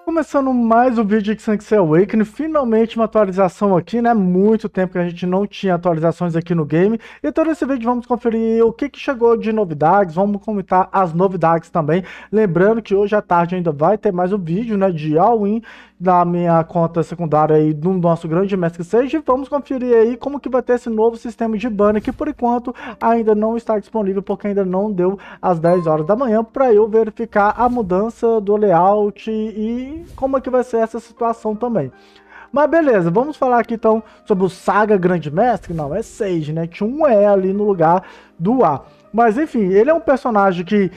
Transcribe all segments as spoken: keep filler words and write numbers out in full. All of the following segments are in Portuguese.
Começando mais um vídeo de Sanctuary Awakening, finalmente uma atualização aqui, né? Muito tempo que a gente não tinha atualizações aqui no game. Então nesse vídeo vamos conferir o que, que chegou de novidades, vamos comentar as novidades também. Lembrando que hoje à tarde ainda vai ter mais um vídeo, né, de all-in da minha conta secundária aí do nosso grande mestre Sage. Vamos conferir aí como que vai ter esse novo sistema de banner que por enquanto ainda não está disponível porque ainda não deu às dez horas da manhã para eu verificar a mudança do layout e como é que vai ser essa situação também. Mas beleza, vamos falar aqui então sobre o Saga Grande Mestre. Não, é Sage, né? Tinha um E ali no lugar do A. Mas enfim, ele é um personagem que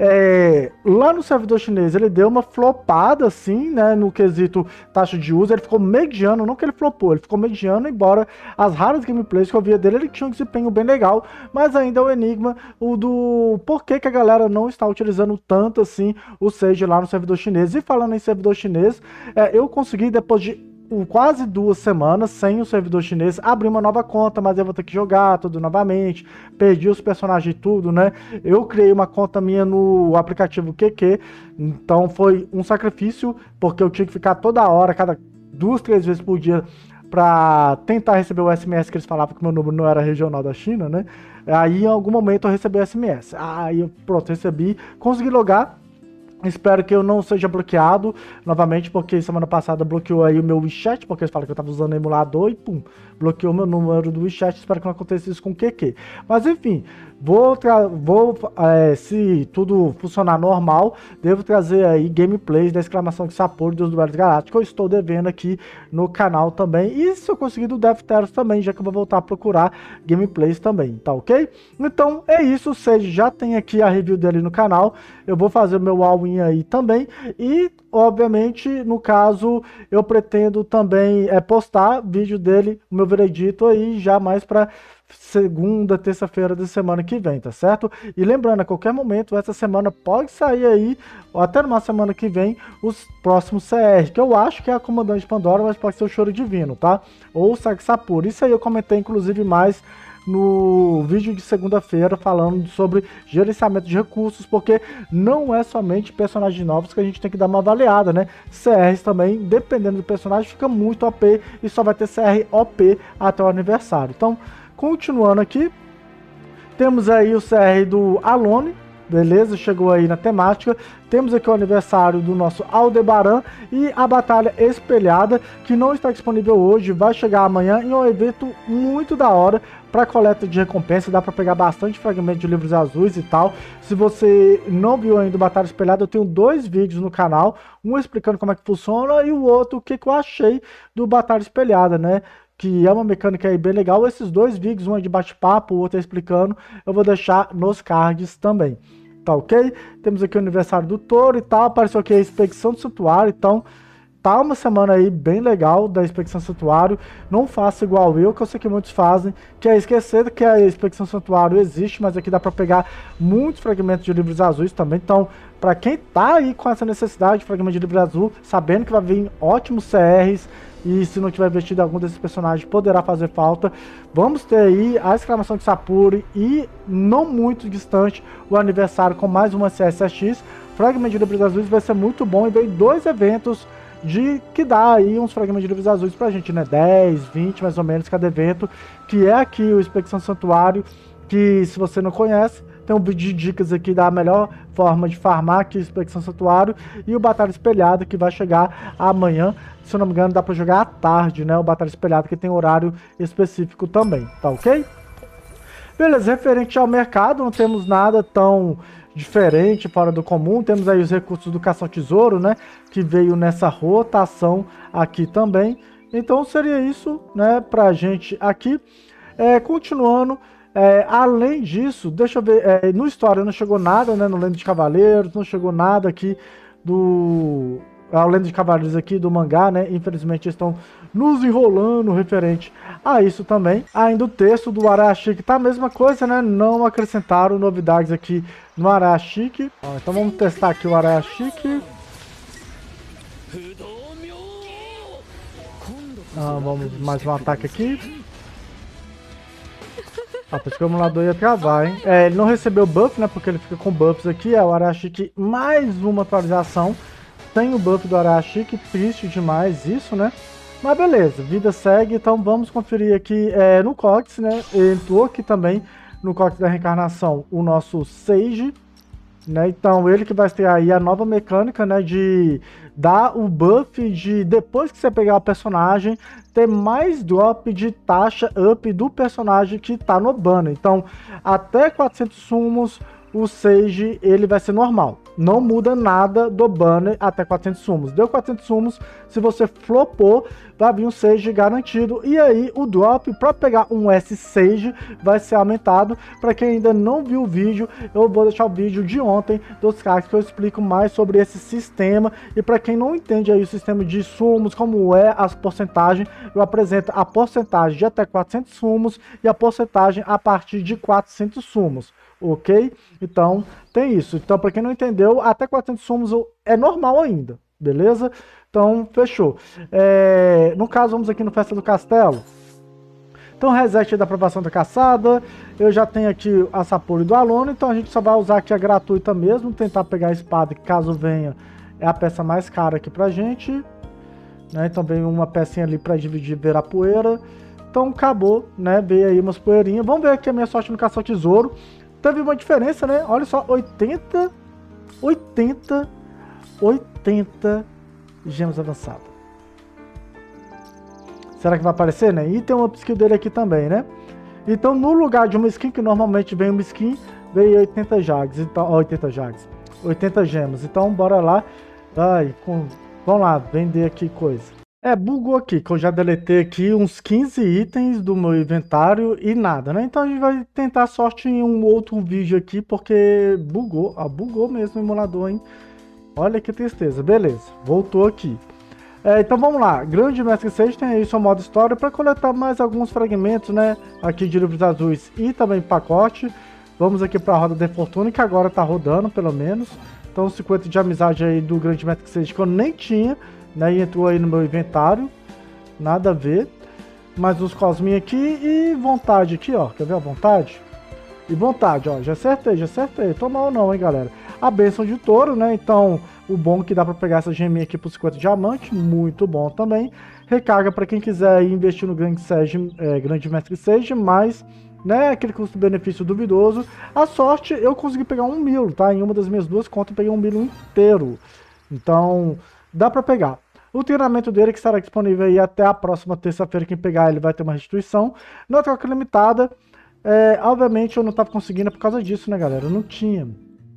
é, lá no servidor chinês ele deu uma flopada assim, né, no quesito taxa de uso. Ele ficou mediano, não que ele flopou, ele ficou mediano, embora as raras gameplays que eu via dele ele tinha um desempenho bem legal. Mas ainda é o enigma o do porquê que a galera não está utilizando tanto assim o Sage lá no servidor chinês. E falando em servidor chinês, é, eu consegui depois de quase duas semanas sem o servidor chinês abrir uma nova conta, mas eu vou ter que jogar tudo novamente, perdi os personagens e tudo, né? Eu criei uma conta minha no aplicativo Q Q, então foi um sacrifício, porque eu tinha que ficar toda hora, cada duas, três vezes por dia, para tentar receber o S M S que eles falavam que meu número não era regional da China, né? Aí em algum momento eu recebi o S M S, aí eu, pronto, recebi, consegui logar. Espero que eu não seja bloqueado novamente, porque semana passada bloqueou aí o meu WeChat, porque eles falaram que eu tava usando o emulador e pum, bloqueou meu número do WeChat. Espero que não aconteça isso com o Q Q. Mas enfim, vou, vou é, se tudo funcionar normal, devo trazer aí gameplays da exclamação de Sapori dos Duelos Galácticos, que eu estou devendo aqui no canal também. E se eu conseguir do DevTeros também, já que eu vou voltar a procurar gameplays também, tá ok? Então é isso, o Sage já tem aqui a review dele no canal, eu vou fazer o meu all-in aí também, e obviamente no caso eu pretendo também é, postar vídeo dele, o meu veredito aí já mais para segunda, terça-feira da semana que vem, tá certo? E lembrando, a qualquer momento, essa semana pode sair aí, ou até numa semana que vem, os próximos C R, que eu acho que é a Comandante Pandora, mas pode ser o Choro Divino, tá? Ou o Saga Sapori. Isso aí eu comentei inclusive mais no vídeo de segunda-feira falando sobre gerenciamento de recursos, porque não é somente personagens novos que a gente tem que dar uma avaliada, né? C Rs também, dependendo do personagem, fica muito O P e só vai ter C R O P até o aniversário. Então, continuando aqui, temos aí o C R do Alone, beleza? Chegou aí na temática. Temos aqui o aniversário do nosso Aldebaran e a Batalha Espelhada, que não está disponível hoje, vai chegar amanhã em um evento muito da hora para coleta de recompensa. Dá para pegar bastante fragmento de livros azuis e tal. Se você não viu ainda o Batalha Espelhada, eu tenho dois vídeos no canal, um explicando como é que funciona e o outro o que, que eu achei do Batalha Espelhada, né? Que é uma mecânica aí bem legal. Esses dois vídeos, um é de bate-papo, o outro é explicando, eu vou deixar nos cards também, tá ok? Temos aqui o aniversário do Touro e tal, apareceu aqui a Expedição do Santuário, então tá uma semana aí bem legal da Expedição do Santuário. Não faça igual eu, que eu sei que muitos fazem, que é esquecer que a Expedição do Santuário existe, mas aqui dá para pegar muitos fragmentos de livros azuis também. Então, para quem tá aí com essa necessidade de fragmento de livro azul, sabendo que vai vir ótimos C Rs, e se não tiver vestido algum desses personagens poderá fazer falta, vamos ter aí a exclamação de Sapori e não muito distante o aniversário com mais uma C S X. Fragmento de livros azuis vai ser muito bom e veio dois eventos de que dá aí uns fragmentos de livros azuis pra gente, né? dez, vinte mais ou menos cada evento, que é aqui o Expedição Santuário, que se você não conhece, tem um vídeo de dicas aqui da melhor forma de farmar aqui, Expedição Santuário, e o Batalha Espelhada, que vai chegar amanhã. Se eu não me engano, dá para jogar à tarde, né? O Batalha Espelhada, que tem horário específico também, tá ok? Beleza, referente ao mercado, não temos nada tão diferente, fora do comum. Temos aí os recursos do Caça ao Tesouro, né? Que veio nessa rotação aqui também. Então seria isso, né? Pra gente aqui. É, continuando. É, além disso, deixa eu ver, é, no História não chegou nada, né, no Lenda de Cavaleiros, não chegou nada aqui do... A Lenda de Cavaleiros aqui do mangá, né, infelizmente eles estão nos enrolando referente a isso também. Ainda o texto do Arashi, que tá a mesma coisa, né, não acrescentaram novidades aqui no Arashi. Então vamos testar aqui o Arashi. Ah, vamos mais um ataque aqui. Ah, pensei que o emulador ia travar, hein? É, ele não recebeu buff, né? Porque ele fica com buffs aqui. É o Arashiki, mais uma atualização. sem o buff do Arashi, que triste demais isso, né? Mas beleza, vida segue, então vamos conferir aqui é, no Cox, né? Entrou aqui também no Cox da Reencarnação o nosso Sage, né? Então ele que vai ter aí a nova mecânica, né? De dar o buff de depois que você pegar o personagem, ter mais drop de taxa up do personagem que tá no banner. Então até quatrocentos sumos o Sage ele vai ser normal. Não muda nada do banner até quatrocentos sumos. Deu quatrocentos sumos, se você flopou, vai vir um Sage garantido. E aí o drop para pegar um S Sage vai ser aumentado. Para quem ainda não viu o vídeo, eu vou deixar o vídeo de ontem dos caras que eu explico mais sobre esse sistema. E para quem não entende aí o sistema de sumos, como é as porcentagens, eu apresento a porcentagem de até quatrocentos sumos e a porcentagem a partir de quatrocentos sumos. Ok? Então, tem isso. Então, para quem não entendeu, até quatrocentos sumos é normal ainda, beleza? Então, fechou. É, no caso, vamos aqui no Festa do Castelo. Então, reset da aprovação da caçada. Eu já tenho aqui a Sapori do aluno, então a gente só vai usar aqui a gratuita mesmo, tentar pegar a espada, que caso venha, é a peça mais cara aqui pra gente. Né? Então, vem uma pecinha ali para dividir ver a poeira. Então, acabou, né? Veio aí umas poeirinhas. Vamos ver aqui a minha sorte no caça ao tesouro. Teve uma diferença, né? Olha só, oitenta, oitenta, oitenta gemas avançadas. Será que vai aparecer, né? E tem uma skill dele aqui também, né? Então, no lugar de uma skin, que normalmente vem uma skin, veio oitenta jags. Então, ó, oitenta jags. oitenta gemas. Então, bora lá. Ai, com... vamos lá, vender aqui coisa. É, bugou aqui, que eu já deletei aqui uns quinze itens do meu inventário e nada, né? Então a gente vai tentar sorte em um outro vídeo aqui, porque bugou, ah, bugou mesmo o emulador, hein? Olha que tristeza, beleza, voltou aqui. É, então vamos lá, Grande Mestre Sage tem aí seu modo história para coletar mais alguns fragmentos, né? Aqui de livros azuis e também pacote. Vamos aqui para a roda de fortuna, que agora tá rodando, pelo menos. Então cinquenta de amizade aí do Grande Mestre Sage que eu nem tinha. Né, e entrou aí no meu inventário, nada a ver, mais uns cosminhos aqui e vontade aqui, ó, quer ver a vontade? E vontade, ó, já acertei, já acertei, tô mal não, hein, galera. A bênção de touro, né, então, o bom que dá pra pegar essa geminha aqui por cinquenta diamantes, muito bom também. Recarga pra quem quiser investir no Grande, Sage, é, Grande Mestre Sage, mas, né, aquele custo-benefício duvidoso. A sorte, eu consegui pegar um mil, tá, em uma das minhas duas contas eu peguei um mil inteiro, então, dá pra pegar. O treinamento dele que estará disponível aí até a próxima terça-feira. Quem pegar ele vai ter uma restituição. Na troca limitada, é, obviamente eu não estava conseguindo por causa disso, né, galera? Eu não tinha.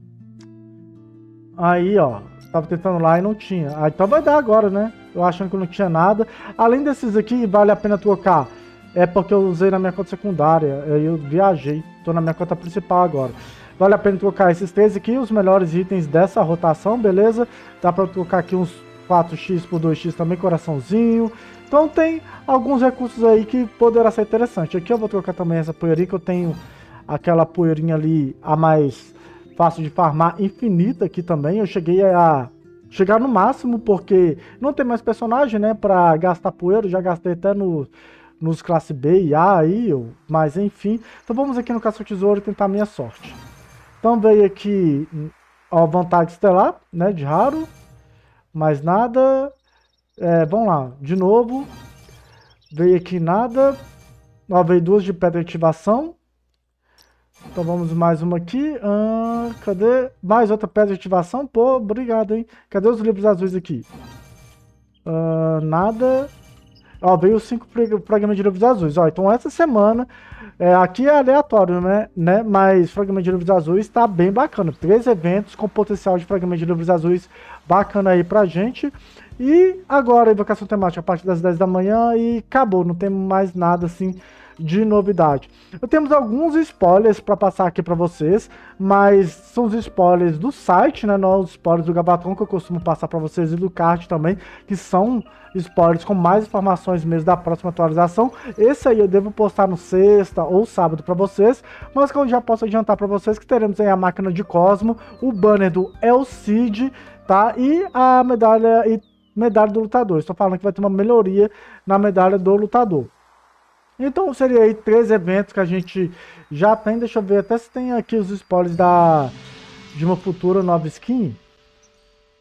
Aí, ó, estava tentando lá e não tinha. Ah, então vai dar agora, né? Eu achando que não tinha nada. Além desses aqui, vale a pena trocar. É porque eu usei na minha conta secundária. Aí eu viajei. Tô na minha conta principal agora. Vale a pena trocar esses três aqui, os melhores itens dessa rotação, beleza? Dá para trocar aqui uns quatro x por dois x também, coraçãozinho. Então tem alguns recursos aí que poderá ser interessante. Aqui eu vou trocar também essa poeirinha, que eu tenho aquela poeirinha ali, a mais fácil de farmar, infinita aqui também. Eu cheguei a chegar no máximo, porque não tem mais personagem, né, pra gastar poeira. Já gastei até no, nos classe B e A aí, mas enfim. Então vamos aqui no caça ao tesouro tentar a minha sorte. Então veio aqui, ó, vontade estelar, né, de raro. Mais nada. É, vamos lá, de novo. Veio aqui nada. Ó, veio duas de pedra de ativação. Então vamos mais uma aqui. Ah, cadê? Mais outra pedra de ativação. Pô, obrigado, hein? Cadê os livros azuis aqui? Ah, nada. Ó, veio cinco fragmentos de livros azuis. Ó, então essa semana, é, aqui é aleatório, né? né? Mas fragmento de livros azuis tá bem bacana. Três eventos com potencial de fragmento de livros azuis bacana aí pra gente. E agora, invocação temática a partir das dez da manhã e acabou. Não tem mais nada assim de novidade. Eu temos alguns spoilers para passar aqui para vocês, mas são os spoilers do site, né? Não os spoilers do Gabatron que eu costumo passar para vocês e do card também, que são spoilers com mais informações mesmo da próxima atualização. Esse aí eu devo postar no sexta ou sábado para vocês, mas que eu já posso adiantar para vocês que teremos aí a máquina de Cosmo, o banner do El Cid, tá? E a medalha e medalha do lutador. Estou falando que vai ter uma melhoria na medalha do lutador. Então seria aí três eventos que a gente já tem. Deixa eu ver até se tem aqui os spoilers da, de uma futura nova skin.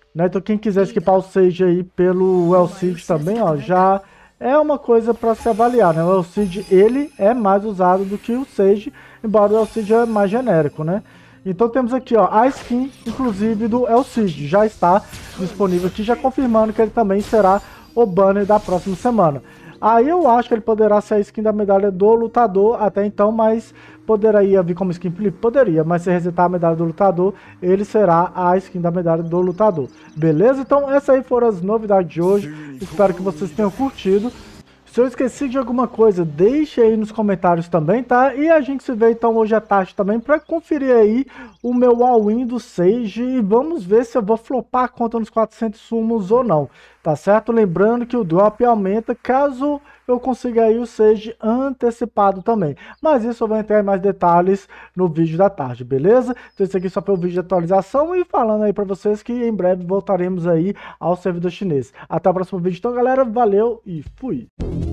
né? Então quem quiser esquipar o Sage aí pelo Elcid também, ó, já é uma coisa para se avaliar, né? O Elcid, ele é mais usado do que o Sage, embora o Elcid é mais genérico, né? Então temos aqui, ó, a skin, inclusive, do Elcid, já está disponível aqui, já confirmando que ele também será o banner da próxima semana. Aí eu acho que ele poderá ser a skin da medalha do lutador até então, mas poderia vir como skin flip? Poderia, mas se resetar a medalha do lutador, ele será a skin da medalha do lutador. Beleza? Então essas aí foram as novidades de hoje, espero que vocês tenham curtido. Se eu esqueci de alguma coisa, deixe aí nos comentários também, tá? E a gente se vê então hoje à tarde também para conferir aí o meu all-in do Sage e vamos ver se eu vou flopar a conta nos quatrocentos sumos ou não, tá certo? Lembrando que o drop aumenta caso eu consiga aí o Sage antecipado também. Mas isso eu vou entrar em mais detalhes no vídeo da tarde, beleza? Então esse aqui só foi o vídeo de atualização e falando aí para vocês que em breve voltaremos aí ao servidor chinês. Até o próximo vídeo então, galera. Valeu e fui!